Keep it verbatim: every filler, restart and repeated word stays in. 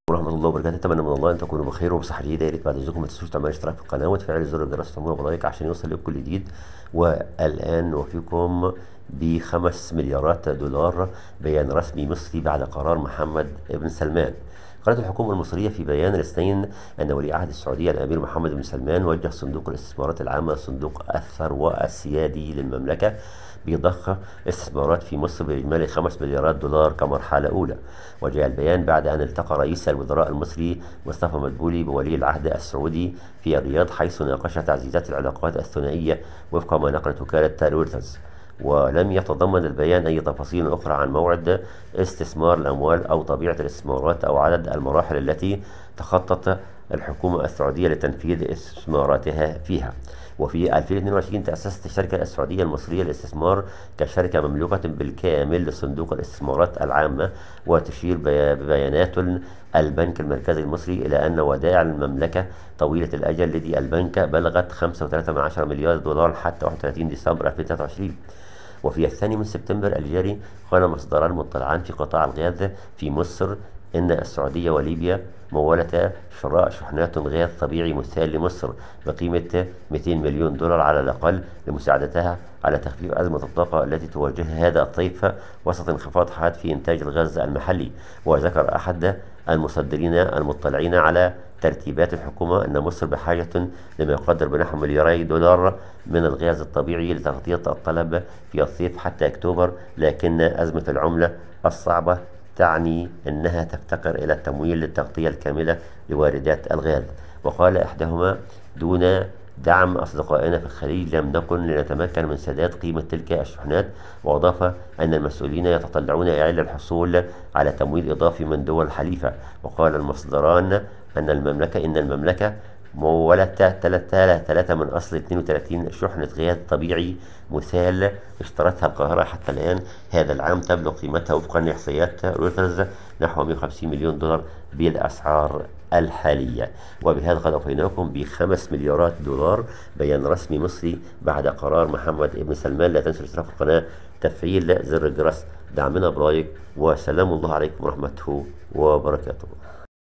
ورحمة الله وبركاته. أتمنى من الله أن تكونوا بخير وبصحة جيدة. يا ريت بعد إذنكم ما تنسوش تعملوا اشتراك في القناة وتفعلوا زر الجرس وتعملوا لايك عشان يوصل لكم كل جديد. والآن نوفيكم بخمس مليارات دولار، بيان رسمي مصري بعد قرار محمد بن سلمان. قالت الحكومة المصرية في بيان الاثنين أن ولي عهد السعودية الأمير محمد بن سلمان وجه صندوق الاستثمارات العامة صندوق الثروة السيادي للمملكة بضخ استثمارات في مصر بإجمالي خمس مليارات دولار كمرحلة أولى. وجاء البيان بعد أن التقى رئيس الوزراء المصري مصطفى مدبولي بولي العهد السعودي في الرياض، حيث ناقش تعزيزات العلاقات الثنائية وفق ما نقلت وكالة رويترز. ولم يتضمن البيان أي تفاصيل أخرى عن موعد استثمار الأموال أو طبيعة الاستثمارات أو عدد المراحل التي تخطط الحكومة السعودية لتنفيذ استثماراتها فيها. وفي ألفين واثنين وعشرين تأسست الشركة السعودية المصرية للاستثمار كشركة مملوكة بالكامل لصندوق الاستثمارات العامة. وتشير ببيانات البنك المركزي المصري إلى أن ودائع المملكة طويلة الأجل لدى البنك بلغت خمسة وثلاثة من عشرة مليار دولار حتى واحد وثلاثين ديسمبر ألفين وثلاثة وعشرين. وفي الثاني من سبتمبر الجاري قال مصدران مطلعان في قطاع الغاز في مصر إن السعودية وليبيا مولتا شراء شحنات غاز طبيعي مسال لمصر بقيمة مئتين مليون دولار على الأقل لمساعدتها على تخفيف أزمة الطاقة التي تواجهها هذا الصيف وسط انخفاض حاد في إنتاج الغاز المحلي. وذكر أحد المصدرين المطلعين على ترتيبات الحكومة أن مصر بحاجة لما يقدر بنحو ملياري دولار من الغاز الطبيعي لتغطية الطلب في الصيف حتى أكتوبر، لكن أزمة العملة الصعبة تعني أنها تفتقر إلى التمويل للتغطية الكاملة لواردات الغاز. وقال إحداهما: دون دعم أصدقائنا في الخليج لم نكن لنتمكن من سداد قيمة تلك الشحنات. وأضاف أن المسؤولين يتطلعون إلى الحصول على تمويل إضافي من دول حليفة. وقال المصدران أن المملكة إن المملكة مولت ثلاثة من أصل اثنين وثلاثين شحنة غاز طبيعي مسال اشترتها القاهرة حتى الآن هذا العام، تبلغ قيمتها وفقا لإحصائيات رويترز نحو مئة وخمسين مليون دولار بالأسعار الحالية. وبهذا قد أوفيناكم بخمس مليارات دولار، بيان رسمي مصري بعد قرار محمد بن سلمان. لا تنسوا الاشتراك في القناة، تفعيل زر الجرس، دعمنا بلايك، وسلام الله عليكم ورحمته وبركاته.